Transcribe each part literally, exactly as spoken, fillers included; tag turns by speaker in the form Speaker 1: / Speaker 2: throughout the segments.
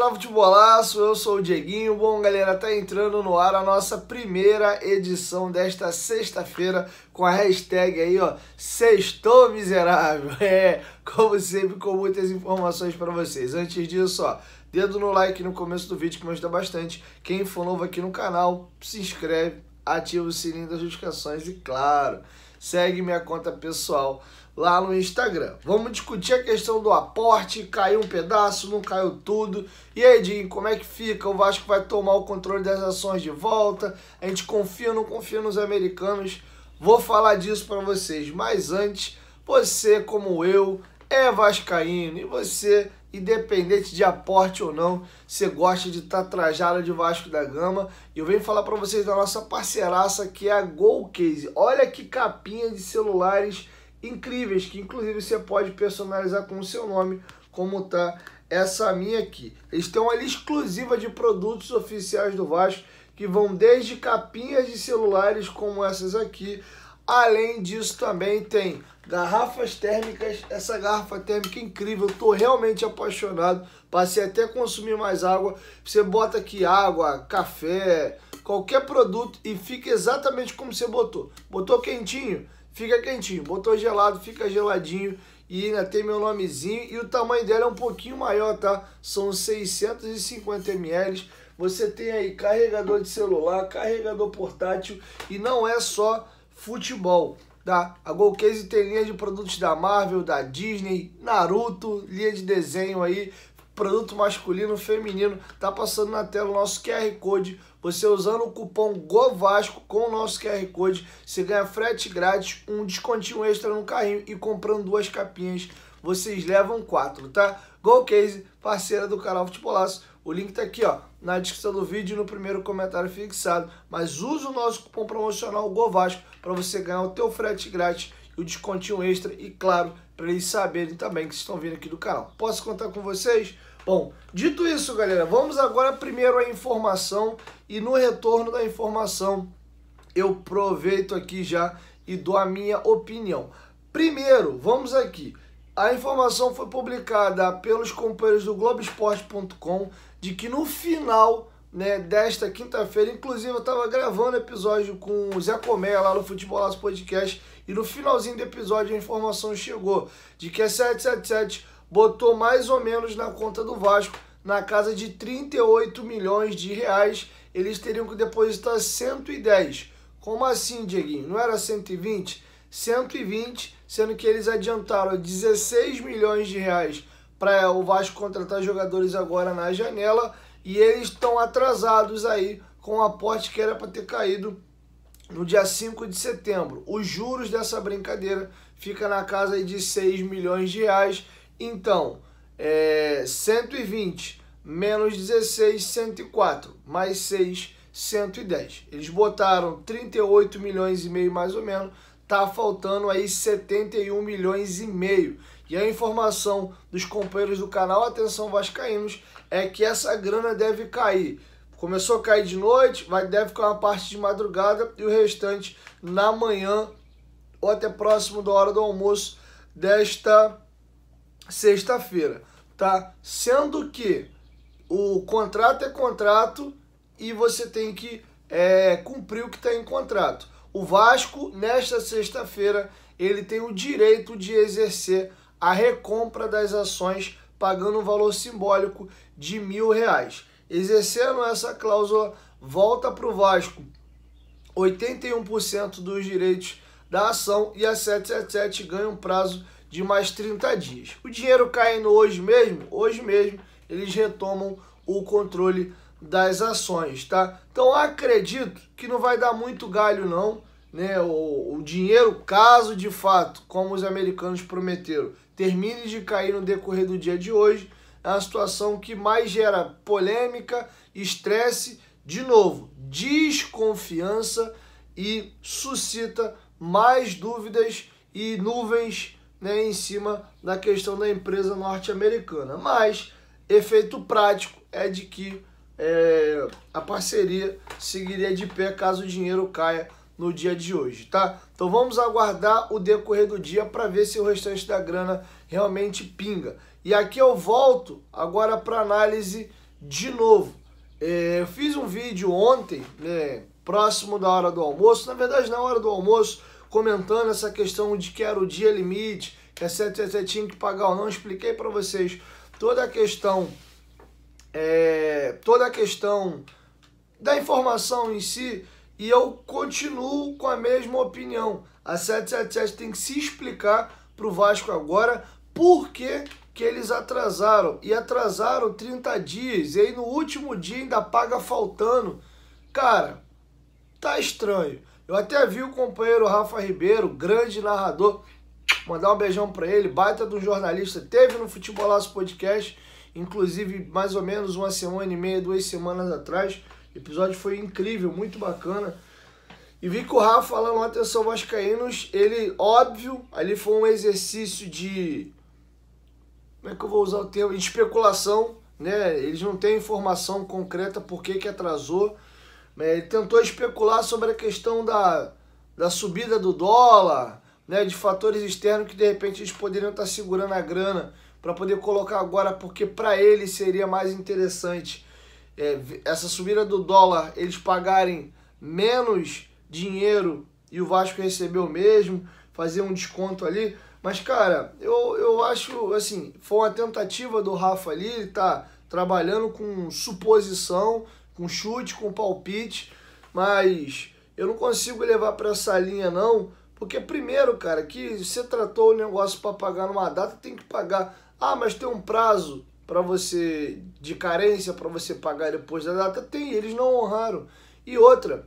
Speaker 1: canal Futebolaço, eu sou o Dieguinho. Bom, galera, tá entrando no ar a nossa primeira edição desta sexta-feira com a hashtag aí, ó, Sextou Miserável. É, como sempre, com muitas informações para vocês. Antes disso, ó, dedo no like no começo do vídeo que me ajuda bastante. Quem for novo aqui no canal, se inscreve, ativa o sininho das notificações e, claro, segue minha conta pessoal lá no Instagram. Vamos discutir a questão do aporte, caiu um pedaço, não caiu tudo. E aí, Dinho, como é que fica? O Vasco vai tomar o controle das ações de volta? A gente confia ou não confia nos americanos? Vou falar disso para vocês, mas antes, você como eu é vascaíno e você, independente de aporte ou não, você gosta de estar trajado de Vasco da Gama. E eu venho falar para vocês da nossa parceiraça que é a Golcase. Olha que capinha de celulares incríveis, que inclusive você pode personalizar com o seu nome, como tá essa minha aqui. Eles têm uma lista exclusiva de produtos oficiais do Vasco, que vão desde capinhas de celulares como essas aqui. Além disso, também tem garrafas térmicas. Essa garrafa térmica é incrível, eu tô realmente apaixonado. Passei até a consumir mais água. Você bota aqui água, café, qualquer produto e fica exatamente como você botou. Botou quentinho? Fica quentinho, botou gelado, fica geladinho e ainda tem meu nomezinho e o tamanho dela é um pouquinho maior, tá? São seiscentos e cinquenta mililitros. Você tem aí carregador de celular, carregador portátil e não é só futebol, tá? A Golcase tem linha de produtos da Marvel, da Disney, Naruto, linha de desenho aí, produto masculino, feminino. Tá passando na tela o nosso Q R Code. Você usando o cupom GOVASCO com o nosso Q R Code, você ganha frete grátis, um descontinho extra no carrinho e comprando duas capinhas, vocês levam quatro, tá? Golcase, parceira do canal Futebolaço. O link tá aqui, ó, na descrição do vídeo e no primeiro comentário fixado. Mas usa o nosso cupom promocional GOVASCO para você ganhar o teu frete grátis e o descontinho extra e, claro, para eles saberem também que estão vindo aqui do canal. Posso contar com vocês? Bom, dito isso, galera, vamos agora primeiro à informação e no retorno da informação eu aproveito aqui já e dou a minha opinião. Primeiro, vamos aqui. A informação foi publicada pelos companheiros do Globoesporte ponto com de que no final, né, desta quinta-feira, inclusive eu estava gravando episódio com o Zé Comé lá no Futebolaço Podcast e no finalzinho do episódio a informação chegou de que a sete sete sete botou mais ou menos na conta do Vasco, na casa de trinta e oito milhões de reais, eles teriam que depositar cento e dez. Como assim, Dieguinho? Não era cento e vinte? cento e vinte, sendo que eles adiantaram dezesseis milhões de reais para o Vasco contratar jogadores agora na janela e eles estão atrasados aí com o aporte que era para ter caído no dia cinco de setembro. Os juros dessa brincadeira fica na casa de seis milhões de reais. Então, é, cento e vinte menos dezesseis, cento e quatro, mais seis, cento e dez. Eles botaram trinta e oito milhões e meio mais ou menos, tá faltando aí setenta e um milhões e meio. E a informação dos companheiros do canal Atenção Vascaínos é que essa grana deve cair. Começou a cair de noite, vai, deve ficar uma parte de madrugada e o restante na manhã ou até próximo da hora do almoço desta sexta-feira, tá? Sendo que o contrato é contrato e você tem que é, cumprir o que está em contrato. O Vasco, nesta sexta-feira, ele tem o direito de exercer a recompra das ações pagando um valor simbólico de mil reais. Exercendo essa cláusula, volta para o Vasco oitenta e um por cento dos direitos da ação e a sete sete sete ganha um prazo de mais trinta dias. O dinheiro caindo hoje mesmo, hoje mesmo, eles retomam o controle das ações, tá? Então acredito que não vai dar muito galho não, né? O, o dinheiro, caso de fato, como os americanos prometeram, termine de cair no decorrer do dia de hoje, é uma situação que mais gera polêmica, estresse, de novo, desconfiança e suscita mais dúvidas e nuvens, né, em cima da questão da empresa norte-americana. Mas efeito prático é de que é, a parceria seguiria de pé caso o dinheiro caia no dia de hoje, tá? Então vamos aguardar o decorrer do dia para ver se o restante da grana realmente pinga. E aqui eu volto agora para análise de novo, é, eu fiz um vídeo ontem, né, próximo da hora do almoço, na verdade na hora do almoço, comentando essa questão de que era o dia limite, que a sete sete sete tinha que pagar ou não. Expliquei para vocês toda a questão, é, toda a questão da informação em si, e eu continuo com a mesma opinião. A sete sete sete tem que se explicar para o Vasco agora por que que eles atrasaram, e atrasaram trinta dias, e aí no último dia ainda paga faltando. Cara, tá estranho. Eu até vi o companheiro Rafa Ribeiro, grande narrador, mandar um beijão pra ele, baita de um jornalista, teve no Futebolaço Podcast, inclusive mais ou menos uma semana e meia, duas semanas atrás. O episódio foi incrível, muito bacana. E vi que o Rafa falando, atenção vascaínos, ele, óbvio, ali foi um exercício de... Como é que eu vou usar o termo? De especulação, né? Eles não têm informação concreta por que que atrasou. Ele tentou especular sobre a questão da, da subida do dólar, né? De fatores externos que de repente eles poderiam estar segurando a grana para poder colocar agora, porque para eles seria mais interessante é, essa subida do dólar, eles pagarem menos dinheiro e o Vasco recebeu mesmo, fazer um desconto ali. Mas, cara, eu, eu acho, assim, foi uma tentativa do Rafa ali, ele tá trabalhando com suposição, com chute, com palpite, mas eu não consigo levar para essa linha, não, porque primeiro, cara, que você tratou o negócio para pagar numa data, tem que pagar. Ah, mas tem um prazo para você, de carência, para você pagar depois da data? Tem, eles não honraram. E outra,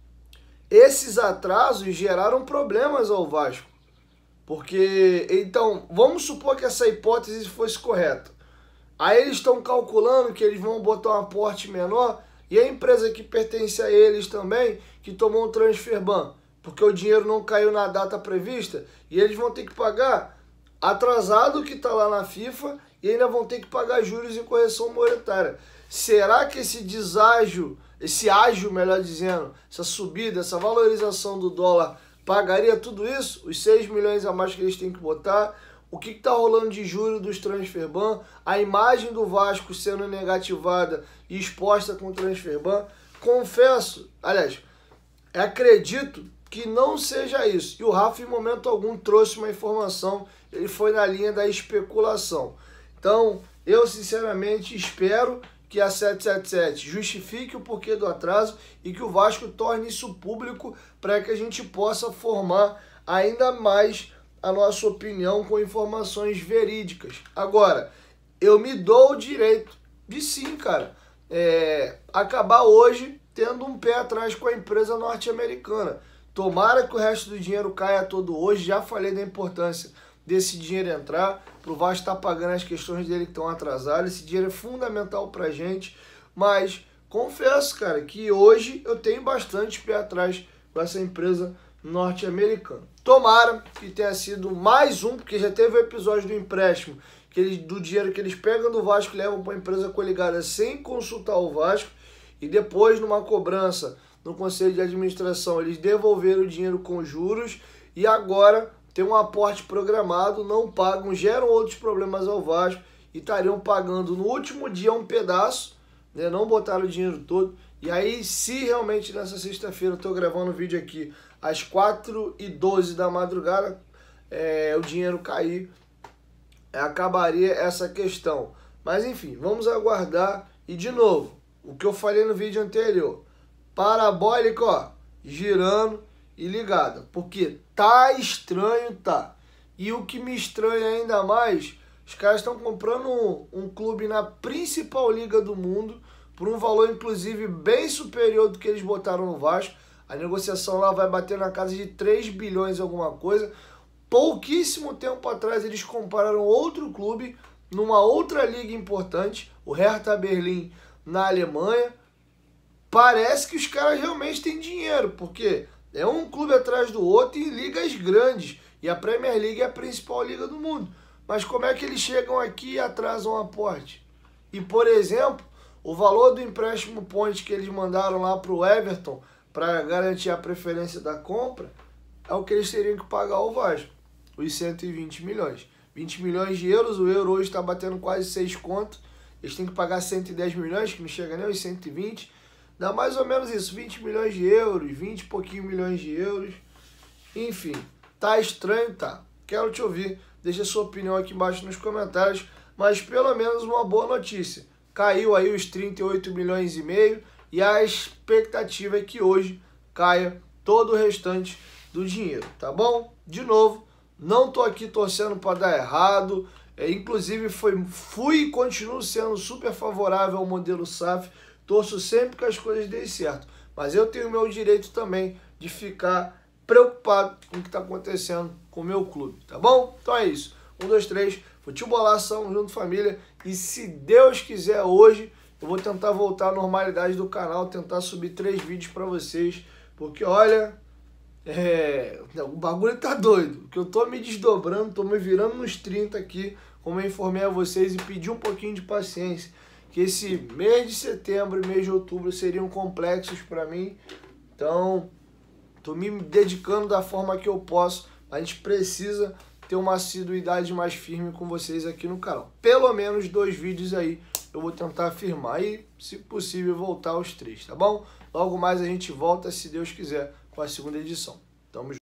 Speaker 1: esses atrasos geraram problemas ao Vasco. Porque, então, vamos supor que essa hipótese fosse correta. Aí eles estão calculando que eles vão botar um aporte menor e a empresa que pertence a eles também, que tomou um transfer ban, porque o dinheiro não caiu na data prevista, e eles vão ter que pagar atrasado que está lá na FIFA e ainda vão ter que pagar juros e correção monetária. Será que esse deságio, esse ágio, melhor dizendo, essa subida, essa valorização do dólar pagaria tudo isso? Os seis milhões a mais que eles têm que botar? O que está rolando de juros dos transfer ban? A imagem do Vasco sendo negativada e exposta com o transfer ban? Confesso, aliás, acredito que não seja isso. E o Rafa, em momento algum, trouxe uma informação. Ele foi na linha da especulação. Então, eu sinceramente espero que a sete sete sete justifique o porquê do atraso e que o Vasco torne isso público para que a gente possa formar ainda mais a nossa opinião com informações verídicas. Agora, eu me dou o direito de sim, cara, é, acabar hoje tendo um pé atrás com a empresa norte-americana. Tomara que o resto do dinheiro caia todo hoje. Já falei da importância desse dinheiro entrar, para o Vasco estar pagando as questões dele que estão atrasadas. Esse dinheiro é fundamental para a gente, mas confesso, cara, que hoje eu tenho bastante pé atrás com essa empresa norte-americana. Tomara que tenha sido mais um, porque já teve o episódio do empréstimo, que eles, do dinheiro que eles pegam do Vasco e levam para a empresa coligada sem consultar o Vasco, e depois numa cobrança no Conselho de Administração eles devolveram o dinheiro com juros, e agora tem um aporte programado, não pagam, geram outros problemas ao Vasco e estariam pagando no último dia um pedaço, né, não botaram o dinheiro todo. E aí, se realmente nessa sexta-feira eu estou gravando o vídeo aqui às quatro e doze da madrugada, é, o dinheiro cair, acabaria essa questão. Mas enfim, vamos aguardar. E de novo, o que eu falei no vídeo anterior, parabólica, ó, girando e ligada, porque tá estranho, tá. E o que me estranha ainda mais, os caras estão comprando um, um clube na principal liga do mundo por um valor inclusive bem superior do que eles botaram no Vasco. A negociação lá vai bater na casa de três bilhões alguma coisa. Pouquíssimo tempo atrás eles compraram outro clube numa outra liga importante, o Hertha Berlim na Alemanha. Parece que os caras realmente têm dinheiro, porque é um clube atrás do outro em ligas grandes. E a Premier League é a principal liga do mundo. Mas como é que eles chegam aqui e atrasam o aporte? E, por exemplo, o valor do empréstimo ponte que eles mandaram lá para o Everton para garantir a preferência da compra é o que eles teriam que pagar ao Vasco. Os cento e vinte milhões. vinte milhões de euros, o euro hoje está batendo quase seis contos. eles têm que pagar cento e dez milhões, que não chega nem aos cento e vinte. Dá mais ou menos isso, vinte milhões de euros, vinte e pouquinho milhões de euros. Enfim, tá estranho, tá? Quero te ouvir. Deixa sua opinião aqui embaixo nos comentários. Mas pelo menos uma boa notícia. Caiu aí os trinta e oito milhões e meio. E a expectativa é que hoje caia todo o restante do dinheiro, tá bom? De novo, não tô aqui torcendo para dar errado. É, inclusive, foi, fui e continuo sendo super favorável ao modelo S A F. Torço sempre que as coisas deem certo. Mas eu tenho o meu direito também de ficar preocupado com o que está acontecendo com o meu clube, tá bom? Então é isso. Um, dois, três. Futebolação junto família. E se Deus quiser, hoje eu vou tentar voltar à normalidade do canal. Tentar subir três vídeos para vocês. Porque olha... É, o bagulho tá doido, que eu tô me desdobrando, tô me virando nos trinta aqui, como eu informei a vocês, e pedi um pouquinho de paciência, que esse mês de setembro e mês de outubro seriam complexos para mim, então tô me dedicando da forma que eu posso. A gente precisa ter uma assiduidade mais firme com vocês aqui no canal, pelo menos dois vídeos aí eu vou tentar firmar e, se possível, voltar aos três, tá bom? Logo mais a gente volta, se Deus quiser, com a segunda edição. Tamo junto.